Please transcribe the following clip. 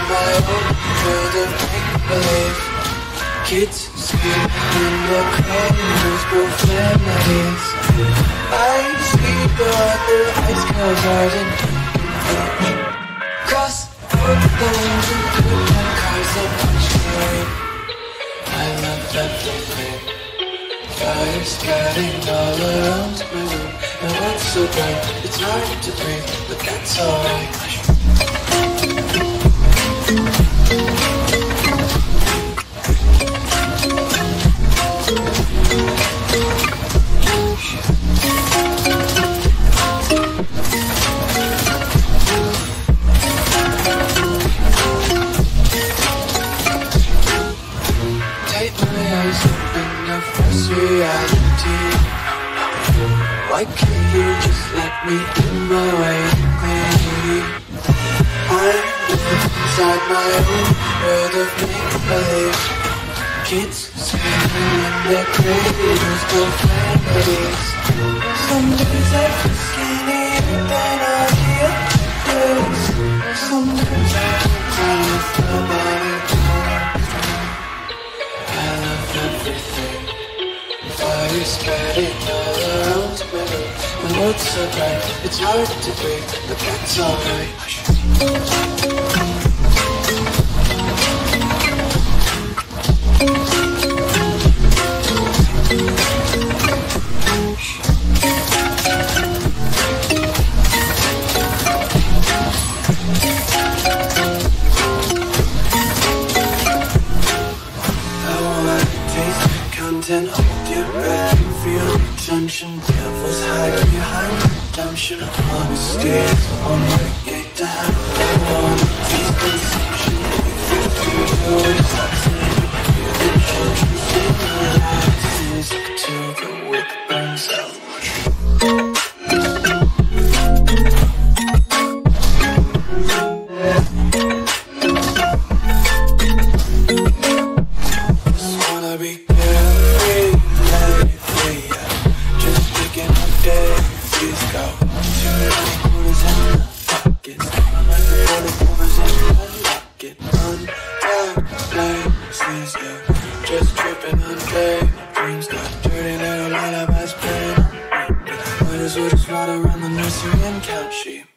my own world of make-believe. Kids scream in the cradles, profanities. I see the ice clouds ardent. Cross the lanes and put my cars that punch me rain. I love everything. Fire spreading all around my room. And it's so bright, it's hard to breathe, but that's alright. Take my eyes open to force reality. Why can't you just let me in my way clearly? I'm inside my own world of make-believe. Kids screaming in their cradles, profanities. Some days I feel skinnier than all the others. Sometimes I can't tell if my body moves. I love everything. Fire spreading all around my room. The world's so bright, it's hard to breathe, but that's alright. Content, hold your breath and feel the tension. Devils hide behind redemption. Honesty is on my gate to have. I wanna taste consumption. If you feel it's toxic, feel the children sing their lives. Music till the wick burns out. Just wanna be carefree lately, yeah. Just picking up daisies, go. Too many quarters in the pockets. I'm like the water pours in my locket. Untapped places, yeah. Just tripping on daydreams, got dirty little lullabies playing on repeat. Might as well just ride around the nursery and count sheep.